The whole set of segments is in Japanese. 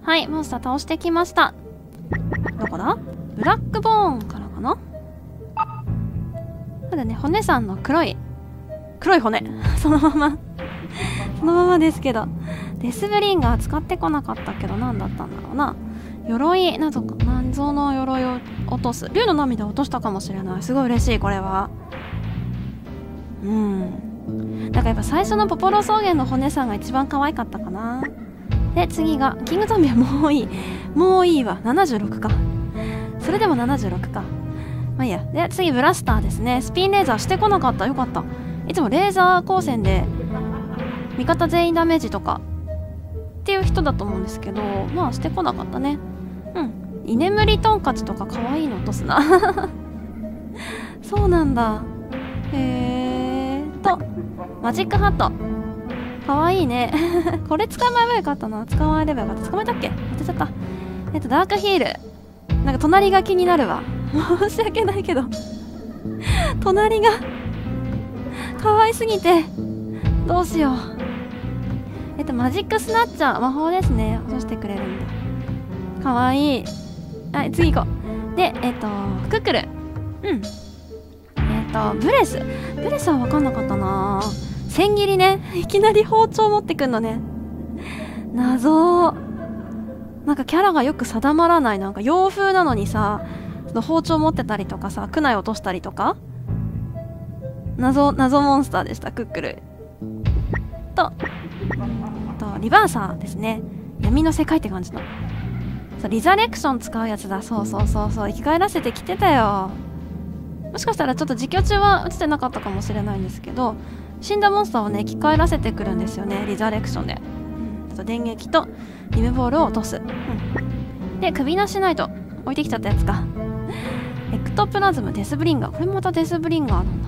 はい、モンスター倒してきました。どこだ？ブラックボーンからかな。ただね、骨さんの黒い骨そのままですけど、デスブリンガー使ってこなかったけど、何だったんだろうな。鎧、謎の鎧を落とす。竜の涙を落としたかもしれない。すごい嬉しい、これは。なんかやっぱ最初のポポロ草原の骨さんが一番可愛かったかな。で、次が、キングゾンビはもういいわ。76か。それでも76か。まあいいや。で、次、ブラスターですね。スピンレーザーしてこなかった。よかった。いつもレーザー光線で、味方全員ダメージとか、っていう人だと思うんですけど、まあしてこなかったね。居眠りトンカチとか可愛いの落とすな。そうなんだ。マジックハット。かわいいね。これ捕まえばよかったな。捕まえればよかった。捕まえたっけ？当てちゃった。ダークヒール。なんか隣が気になるわ。申し訳ないけど。隣が、可愛すぎて、どうしよう。マジックスナッチャー。魔法ですね。落としてくれるんだ。かわいい。はい、次行こう。で、クックル。ブレスは分かんなかったな。千切りね。いきなり包丁持ってくんのね。謎。なんかキャラがよく定まらない。なんか洋風なのにさ、その包丁持ってたりとかさ、クナイ落としたりとか。謎モンスターでした、クックル。リバーサーですね。闇の世界って感じの。そう、リザレクション使うやつだ。そう。生き返らせてきてたよ。もしかしたらちょっと実況中は映ってなかったかもしれないんですけど、死んだモンスターをね、生き返らせてくるんですよね。リザレクションで。あと電撃とリムボールを落とす。で、首なしナイト。置いてきちゃったやつか。エクトプラズム、デスブリンガー。これもまたデスブリンガーなん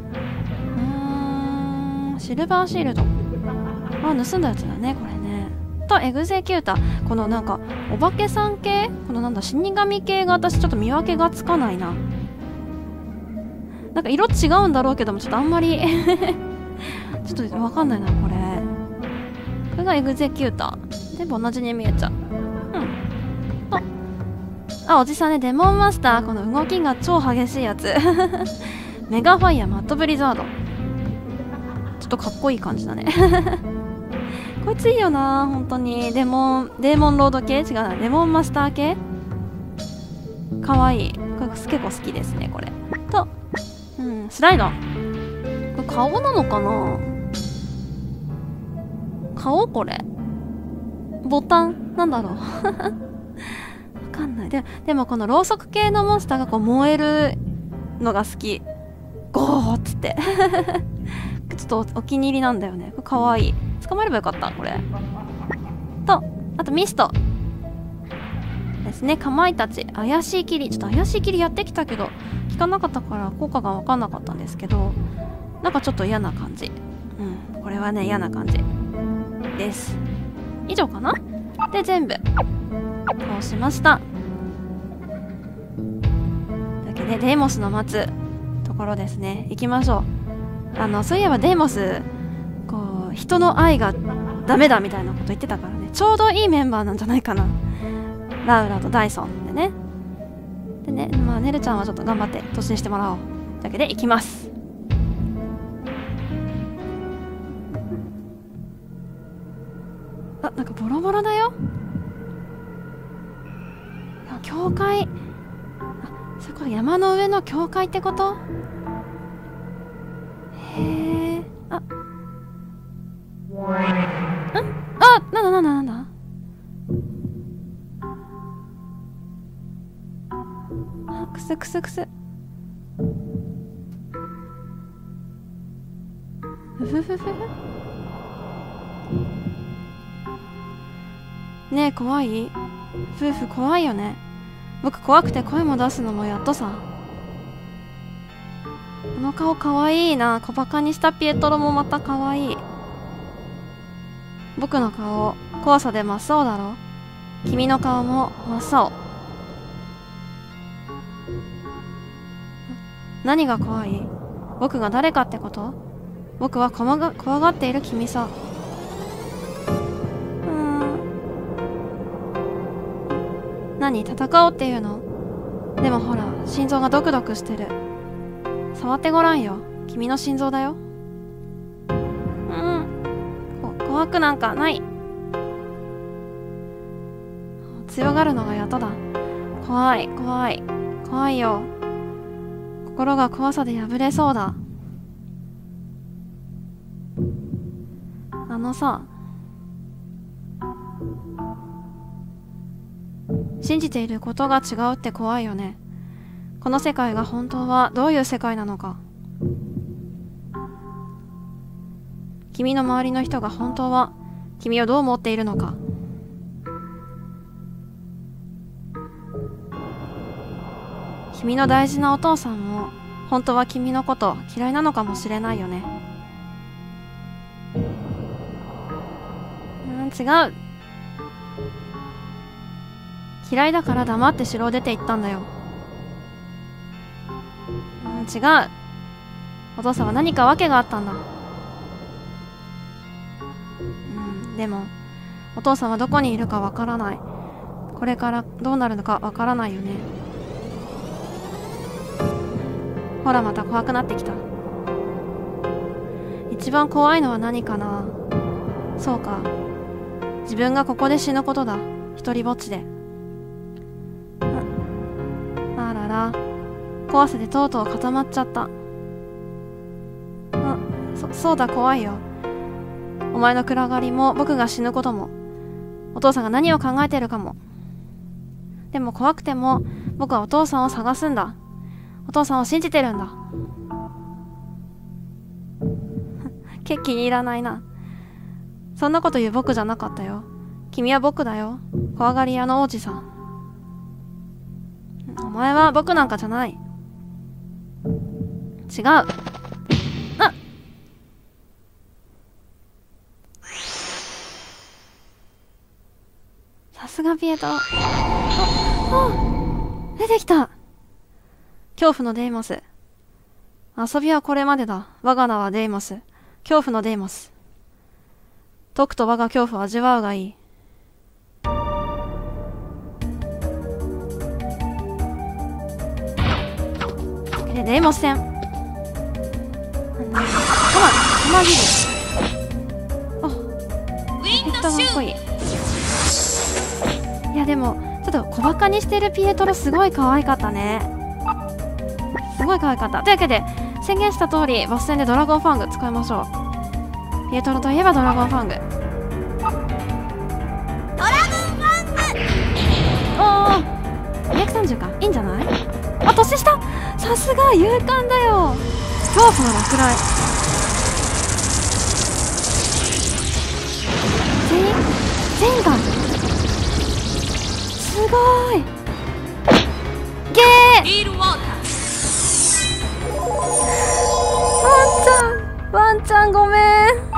だ。シルバーシールド。盗んだやつだね、これね。と、エグゼキューター。このなんか、お化けさん系？このなんだ、死神系が私ちょっと見分けがつかないな。なんか色違うんだろうけども、ちょっとあんまりちょっとわかんないな、これ。これがエグゼキューター。全部同じに見えちゃう。おじさんね、デモンマスター。この動きが超激しいやつ。メガファイア、マットブリザード。ちょっとかっこいい感じだね。こいついいよな、本当に。デーモンロード系？違うな。デモンマスター系？かわいい。これ結構好きですね、これ。と、スライド。これ顔なのかな？顔？これ。ボタン？なんだろう。わかんない。でもこのろうそく系のモンスターがこう燃えるのが好き。ゴーっつって。ちょっとお気に入りなんだよね。これかわいい。捕まえればよかった、これ。と、あとミスト。ですね。かまいたち。怪しい霧。ちょっと怪しい霧やってきたけど、効かなかったから効果がわかんなかったんですけど、なんかちょっと嫌な感じ。これはね、嫌な感じ。です。以上かな？で、全部、倒しました。だけで、デーモスの待つところですね。行きましょう。そういえばデーモス、こう、人の愛がダメだみたいなこと言ってたからね。ちょうどいいメンバーなんじゃないかな。ラウラとダイソンでね。でね、まあ、ねるちゃんはちょっと頑張って突進してもらおう。だけで行きます。なんかボロボロだよ。教会。そこ山の上の教会ってこと？へえ。なんだくすねえ、怖い？夫婦怖いよね。僕怖くて声も出すのもやっとさ。この顔かわいいな。小バカにしたピエトロもまたかわいい。僕の顔怖さで真っ青だろ。君の顔も真っ青。何が怖い？僕が誰かってこと？僕は怖がっている君さ。 何、戦おうっていうの？でもほら、心臓がドクドクしてる。触ってごらんよ。君の心臓だよ。怖くなんかない。強がるのがやっとだ。怖い怖い怖いよ。心が怖さで破れそうだ。あのさ、信じていることが違うって怖いよね。この世界が本当はどういう世界なのか。君の周りの人が本当は君をどう思っているのか。君の大事なお父さんも本当は君のこと嫌いなのかもしれないよね。違う。嫌いだから黙って城を出て行ったんだよ。違う。お父さんは何か訳があったんだ。でもお父さんはどこにいるかわからない。これからどうなるのかわからないよね。ほらまた怖くなってきた。一番怖いのは何かな。そうか、自分がここで死ぬことだ。一人ぼっちで。あらら、怖さでとうとう固まっちゃった。そうだ、怖いよ。お前の暗がりも僕が死ぬこともお父さんが何を考えているかも。でも怖くても僕はお父さんを探すんだ。お父さんを信じてるんだ。気に入らないな。そんなこと言う僕じゃなかったよ。君は僕だよ。怖がり屋の王子さん。お前は僕なんかじゃない。違う。さすがピエトロ。出てきた。恐怖のデイモス。遊びはこれまでだ。我が名はデイモス。恐怖のデイモス。解くと我が恐怖を味わうがいい。で、デイモス戦。たまぎる。ピエトロかっこいい。いやでもちょっと小バカにしてるピエトロすごい可愛かったね。すごい可愛かった。というわけで宣言した通りボス戦でドラゴンファング使いましょう。ピエトロといえばドラゴンファング。 ドラゴンファング。 おお、230か。いいんじゃない？あ、年下。さすが勇敢だよ。恐怖の落雷。全員がすごい。ゲー。ワンちゃんごめん。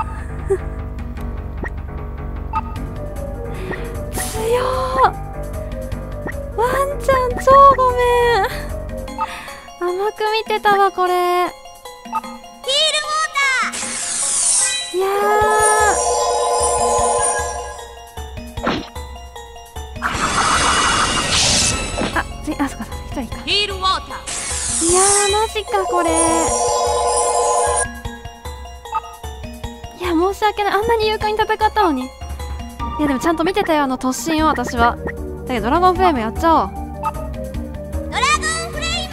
強っ。ワンちゃん超ごめん。甘く見てたわこれ。 ヒールウォーター。 いやあ、そっか、一人か。 ヒールウォーター。 いやマジかこれ。いや申し訳ない。あんなに勇敢に戦ったのに。いやでもちゃんと見てたよ、突進を。私はだけどドラゴンフレームやっちゃおう。 ドラゴンフレー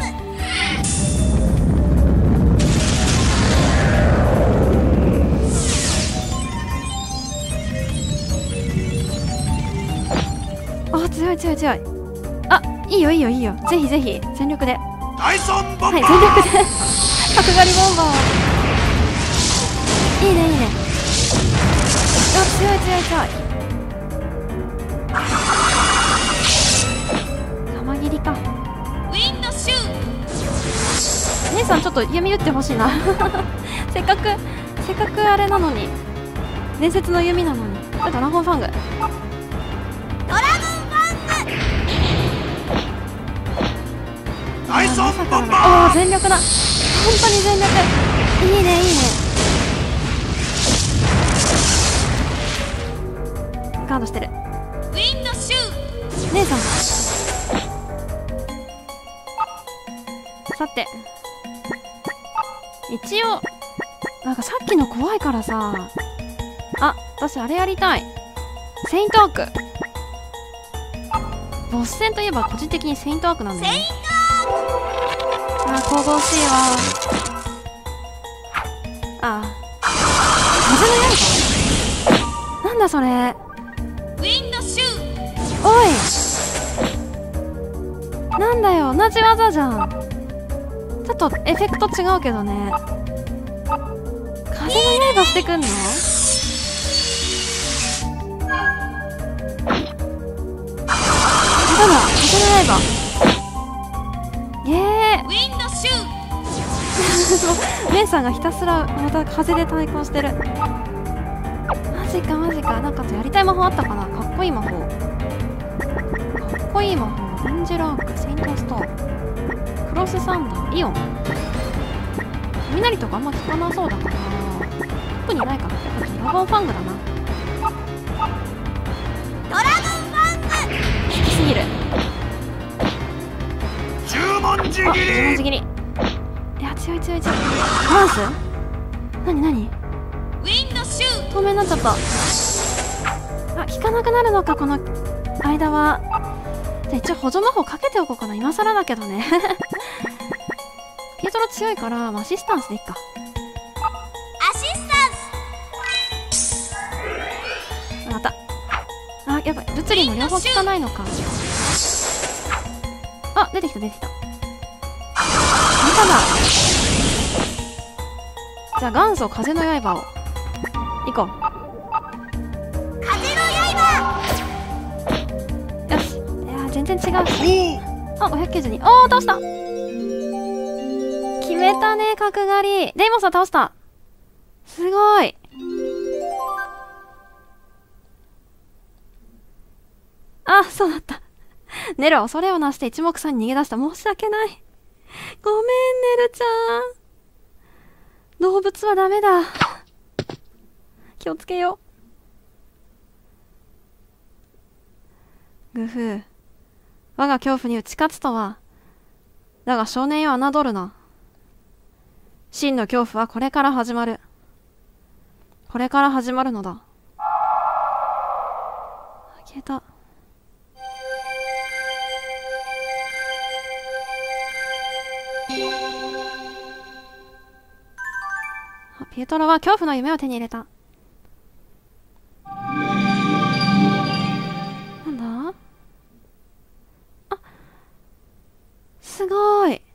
ム。あ、強い強い強い。あ、いいよいいよいいよ。ぜひぜひ全力で。 ダイソンボンバー。 はい、全力で角刈りボンバー。いいねいいね。あ、強い強い強い。玉切りか。 ウィンドシュー。 姉さんちょっと弓打ってほしいなせっかくあれなのに、伝説の弓なのに。ドラゴンファング。 ドラゴンファング。 ダイソンボンバー。 おお、全力だ。本当に全力。いいねいいね。ガードしてる。 ウィンドシュー。 姉さんさて一応なんかさっきの怖いからさ、あ、私あれやりたい。セイントアーク。ボス戦といえば個人的にセイントアークなんだよね。あ、神々しいわ。あ、風の刃。なんだそれ。 ウィンドシュー。 おい、なんだよ、同じ技じゃん。ちょっとエフェクト違うけどね。風の刃してくんの？風の刃。イエーイ。 ウィンドシュー。 姉さんがひたすらまた風で対抗してる。マジかマジか。なんかやりたい魔法あったかな。かっこいい魔法。かっこいい魔法。エンジェルアーク、セイントストーン、クロスサンダー、イオン。雷とかあんま効かなそうだから特にないかな。ドラゴンファングだな。 ドラゴンファング。 好きすぎる。 十文字切あ、 り。 十文字切り。いや、強い強い強い。バランス？なになに？ ウィンドシュー。 透明になっちゃった。あ、効かなくなるのかこの間は。じゃあ一応補助魔法かけておこうかな。今更だけどね。ピエトロ強いから、まあ、アシスタンスでいっか。 アシスタンス。 また。あ、やばい。物理も両方効かないのか。あ、出てきた出てきた。まただ。じゃあ元祖風の刃を行こう。 風の刃。 よし。いやー全然違うし。 おあ、592。おー、倒した。決めたね、角刈り。デイモンさん倒した。すごい。あ、そうだった。ネルは恐れをなして一目散に逃げ出した。申し訳ない。ごめん、ネルちゃん。動物はダメだ。気をつけよう。グフ。我が恐怖に打ち勝つとは。だが少年よ、侮るな。真の恐怖はこれから始まる。これから始まるのだ。消えた。ピエトロは恐怖の夢を手に入れた。なんだ？あ、すごい。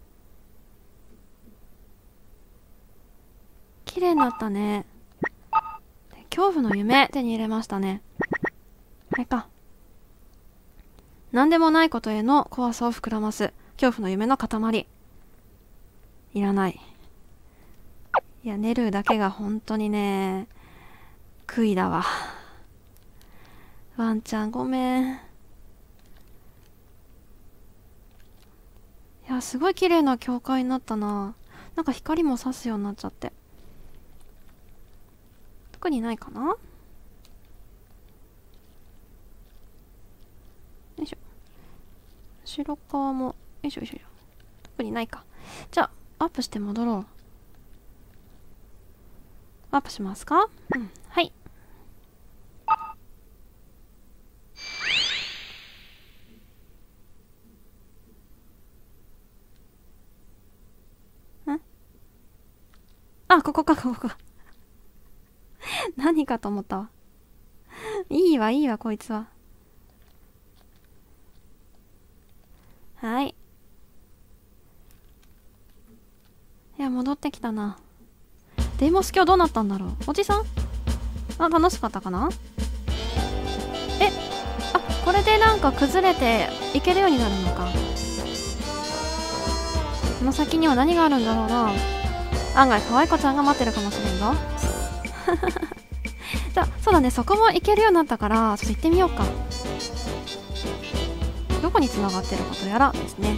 綺麗になったね。恐怖の夢手に入れましたね。あれか。何でもないことへの怖さを膨らます恐怖の夢の塊。いらない。いや、ネルだけが本当にね、悔いだわ。ワンちゃんごめん。いや、すごい綺麗な教会になったな。なんか光も差すようになっちゃって。特にないかな。よいしょ。後ろ側も、よいしょよいしょ。特にないか。じゃあ、アップして戻ろう。アップしますか？うん。はい。あ、ここか、ここか。何かと思ったわ。いいわ、いいわ、こいつは。はい。いや、戻ってきたな。デーモス今日どうなったんだろう。おじさん？あ、楽しかったかな？え、あ、これでなんか崩れていけるようになるのか。この先には何があるんだろうな。案外可愛い子ちゃんが待ってるかもしれんぞ。じゃあ、そうだね、そこも行けるようになったから、ちょっと行ってみようか。どこに繋がってることやらですね。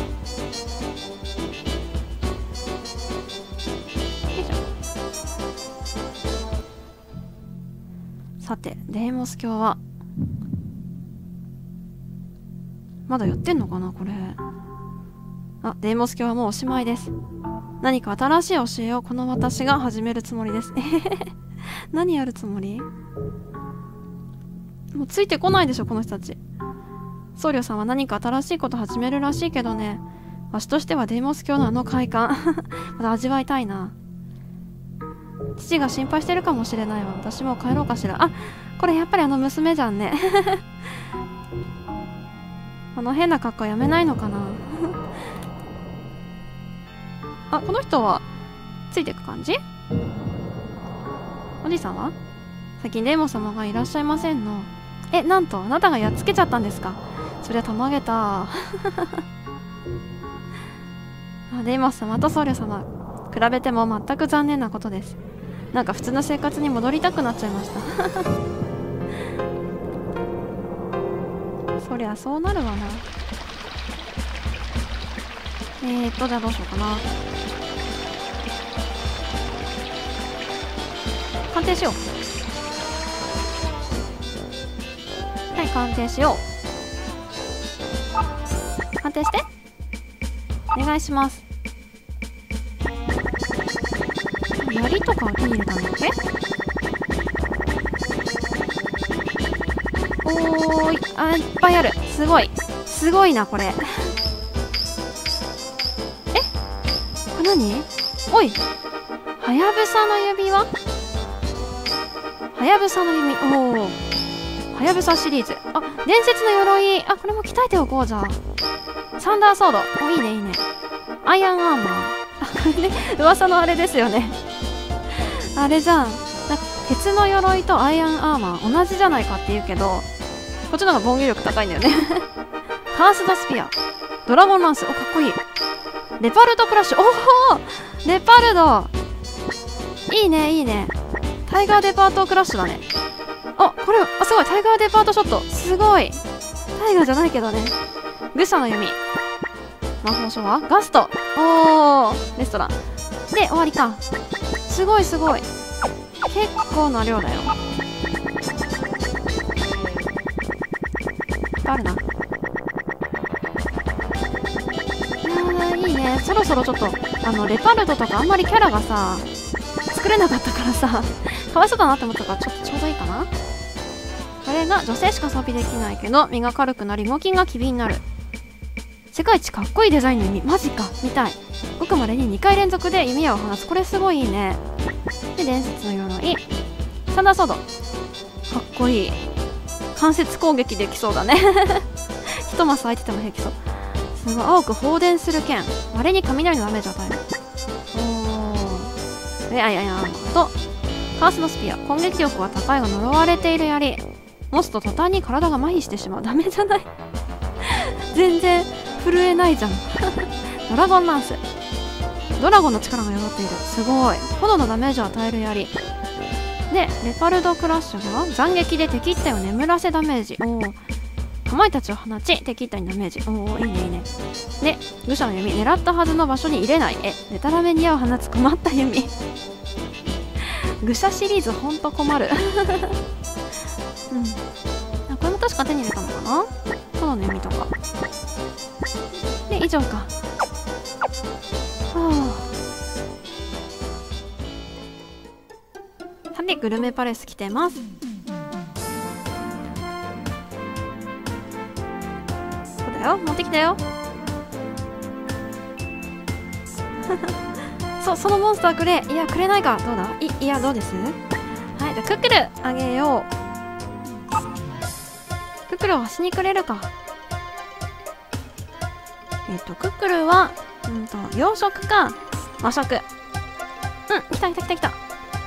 さて、デーモス教はまだやってんのかなこれ。 あ、デーモス教はもうおしまいです。何か新しい教えをこの私が始めるつもりです。何やるつもり？もうついてこないでしょこの人たち。僧侶さんは何か新しいこと始めるらしいけどね、わしとしてはデーモス教のあの快感まだ味わいたいな。父が心配してるかもしれないわ。私も帰ろうかしら。あ、これやっぱりあの娘じゃんねあの変な格好やめないのかなあ、この人はついてく感じ？おじいさんは最近デーモン様がいらっしゃいませんの。え、なんとあなたがやっつけちゃったんですか。そりゃたまげたあ、デーモン様と僧侶様比べても全く残念なことです。なんか普通の生活に戻りたくなっちゃいましたそりゃそうなるわな。じゃあどうしようかな。鑑定しよう。はい、鑑定しよう。鑑定してお願いします。槍とかを手に入れたんだっけ。おーい、あ、いっぱいある。すごいすごいなこれ。え、これ何？おい、はやぶさの指輪。はやぶさの弓。おお、はやぶさシリーズ。あ、伝説の鎧。あ、これも鍛えておこう。じゃあサンダーソード。お、いいねいいね。アイアンアーマー。あ、これね、噂のあれですよねあれじゃん。鉄の鎧とアイアンアーマー同じじゃないかって言うけど、こっちの方が防御力高いんだよねカースドスピア、ドラゴンランス。お、かっこいい。レパルドクラッシュ。おお、レパルドいいねいいね。タイガーデパートクラッシュだね。あ、これ、あ、すごい。タイガーデパートショット。すごい。タイガーじゃないけどね。愚者の弓。魔法書はガスト。おー、レストランで終わりか。すごいすごい。結構な量だよ。あるな。いやー、いいね。そろそろちょっとレパルドとかあんまりキャラがさ作れなかったからさかわいそうだなって思ったから、ちょっとちょうどいいかな。これが女性しか装備できないけど身が軽くなり動きが機敏になる。世界一かっこいいデザインの弓。マジか、見たい。僕までに2回連続で弓矢を放つ。これすごいいいね。で、伝説の鎧、サンダーソード。かっこいい。間接攻撃できそうだね一マス空いてても平気そう。すごい。青く放電する剣。稀に雷のダメージを与える。おー。で、あいやいやとカースのスピア。攻撃力は高いが呪われている槍。持つと途端に体が麻痺してしまう。ダメじゃない全然震えないじゃんドラゴンランス。ドラゴンの力が宿っている。すごい。炎のダメージを与える槍で、レパルドクラッシュが斬撃で敵一体を眠らせダメージ。おお。かまいたちを放ち敵一体にダメージ。おお、いいねいいね。で、愚者の弓。狙ったはずの場所に入れない。でたらめに矢を放つ困った弓愚者シリーズほんと困るうん、あ、これも確か手に入れたのかな。炎の弓とかで以上か。はあ、さてグルメパレス来てます。そうだよ、持ってきたよそのモンスターくれ。いや、くれないか。どうだ。いや、どうです。はい、じゃあクックルあげよう。クックルを端にくれるか。クックルは洋食か和食。うん、来た来た来た来た。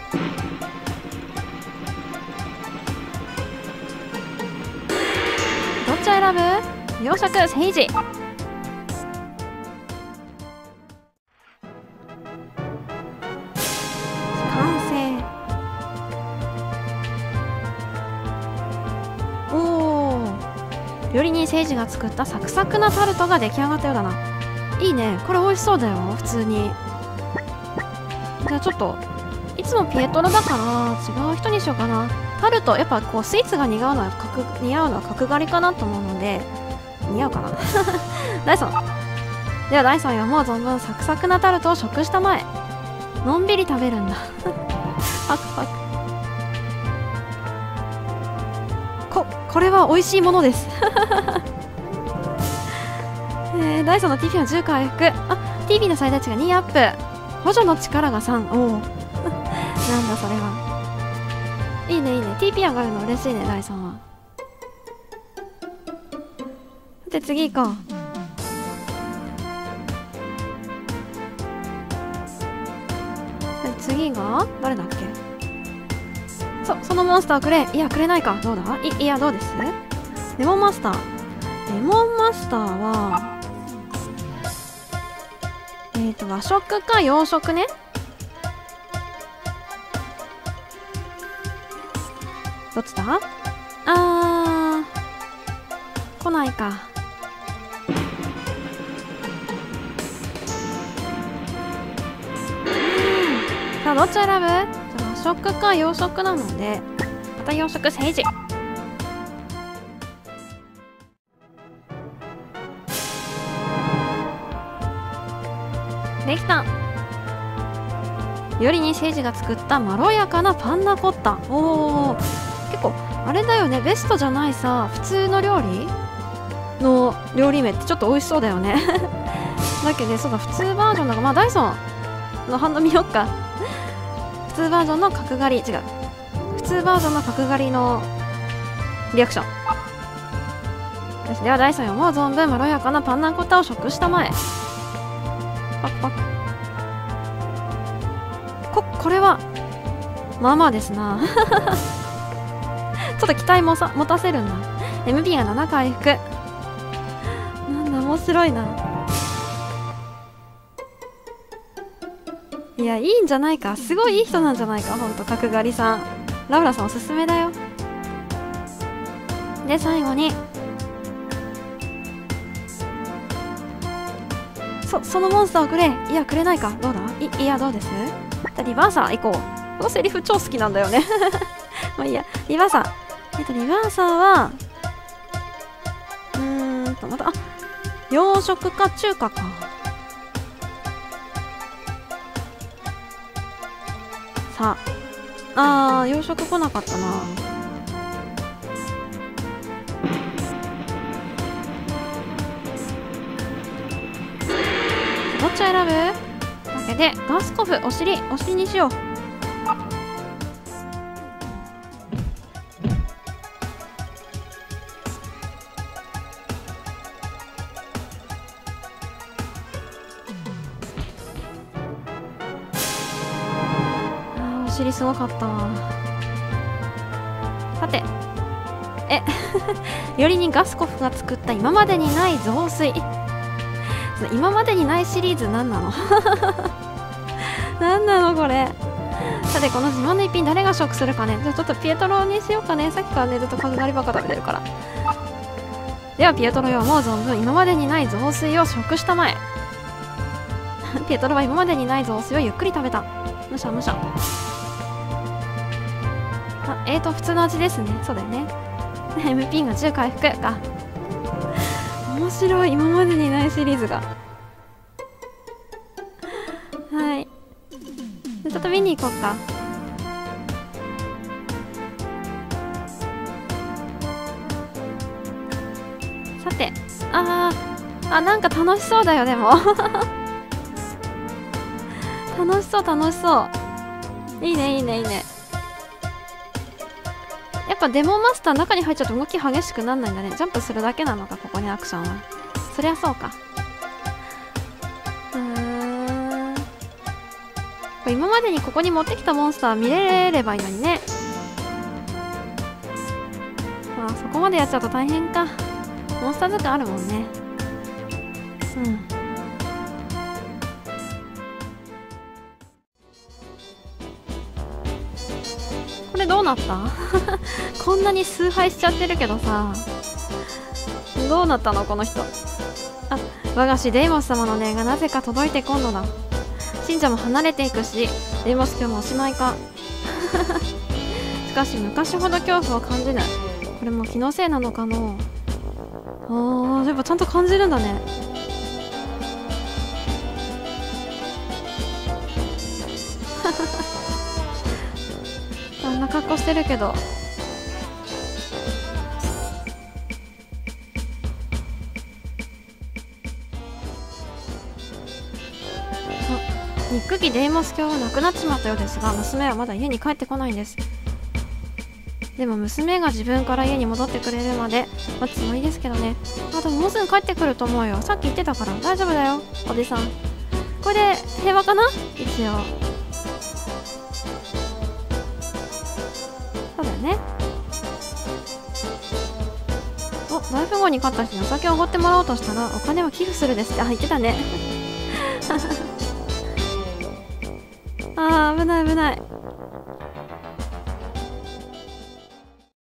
どっちを選ぶ。洋食セイジ。完成。おお、料理人セイジが作ったサクサクなタルトが出来上がったようだな。いいね、これ美味しそうだよ普通に。じゃあちょっといつもピエトロだから違う人にしようかな。タルトやっぱこうスイーツが似合うのは角刈りかなと思うので似合うかなダイソン。 では第3位はもう存分サクサクなタルトを食したまえ。のんびり食べるんだパクパク。これは美味しいものですダイソンの TP は10回復。TP の最大値が2アップ。補助の力が3。おおなんだそれは。いいねいいね。 TP 上がるの嬉しいねダイソンは。で次行こう。次が誰だっけ。そのモンスターをくれ。いやくれないか。どうだ。いやどうです。レモンマスター。レモンマスターは和食か洋食ね。どっちだ。来ないか。さあどっち選ぶ。じゃあ和食か洋食なのでまた洋食政治。できた。よりにセイジが作ったまろやかなパンナコッタ。おお結構あれだよね。ベストじゃないさ普通の料理の料理名ってちょっと美味しそうだよねだけどそうだ普通バージョンだからダイソンのハンド見よっか普通バージョンの角刈り違う普通バージョンの角刈りのリアクション。よしではダイソンよもう存分まろやかなパンナコッタを食したまえ。パクパク。これはまあまあですなちょっと期待も持たせるんだ。 MP が7回復。なんだ面白いな。いやいいんじゃないか。すごいいい人なんじゃないかほんと角刈りさん。ラウラさんおすすめだよ。で最後にそのモンスターをくれ。いやくれないか。どうだ。いやどうです。リバーサー行こう。このセリフ超好きなんだよねまあいいや。リバーサーリバーサーはまた洋食か中華か。さ洋食来なかったな。どっち選ぶ。だけでガスコフお尻にしよう。お尻すごかったわ。さてよりにガスコフが作った今までにない雑炊。今までにないシリーズ何なの何なのこれ。さてこの自慢の一品誰が食するかね。じゃあちょっとピエトロにしようかね。さっきからねずっと角刈りばっか食べてるから。ではピエトロよもう存分今までにない雑炊を食したまえピエトロは今までにない雑炊をゆっくり食べた。むしゃむしゃ。普通の味ですね。そうだよねMP が10回復か。面白い。今までにないシリーズが。はいちょっと見に行こうか。さてなんか楽しそうだよでも楽しそういいねやっぱデモンマスター中に入っちゃうと動き激しくなんないんだね。ジャンプするだけなのかここにアクションは。そりゃそうか。これ今までにここに持ってきたモンスター見れればいいのにね。そこまでやっちゃうと大変か。モンスター図鑑あるもんね。これどうなったこんなに崇拝しちゃってるけどさどうなったのこの人。我が師デイモス様の念がなぜか届いてこんのだ。信者も離れていくしデイモス教もおしまいかしかし昔ほど恐怖を感じない。これも気のせいなのかの。やっぱちゃんと感じるんだね。 んな格好してるけど。憎きデイモス教は亡くなってしまったようですが、娘はまだ家に帰ってこないんです。でも娘が自分から家に戻ってくれるまで待つつもりですけどね。でももうすぐ帰ってくると思うよ。さっき言ってたから大丈夫だよ、おじさん。これで平和かな、一応。そうだよね。大富豪に勝った人にお酒をおごってもらおうとしたら、お金は寄付するですって言ってたね。危ない危ない。